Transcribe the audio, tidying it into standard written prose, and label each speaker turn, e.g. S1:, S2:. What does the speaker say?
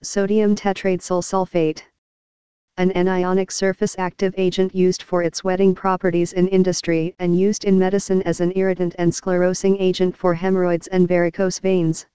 S1: Sodium tetradecyl sulfate. An anionic surface active agent used for its wetting properties in industry and used in medicine as an irritant and sclerosing agent for hemorrhoids and varicose veins.